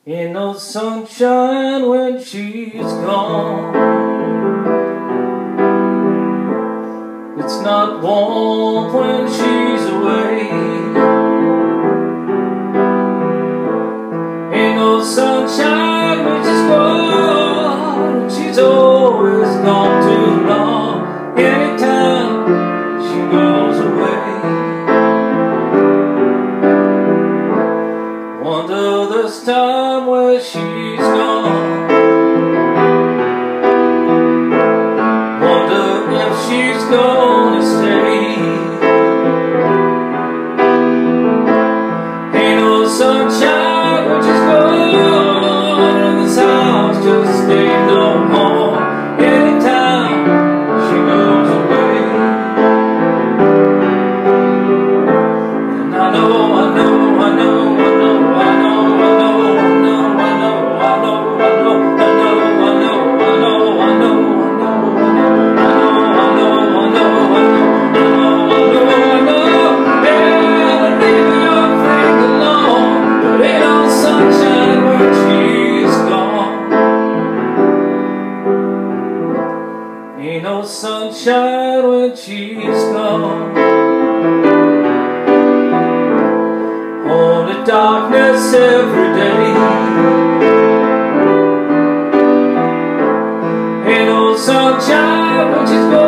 Ain't no sunshine when she's gone. It's not warm when she's away. Ain't no sunshine when she's gone. She's always gone too long. Anytime she goes away, wonder this time where she's gone. Wonder if she's gonna stay. Ain't no sunshine when she's gone. This house just ain't no more. Anytime she goes away. And I know, I know, I know, I know, I know, I know, I know, I know, I know, I know, I know, I know, I know, I know, ain't no sunshine when she's gone. Only darkness every day. Ain't no sunshine when she's gone.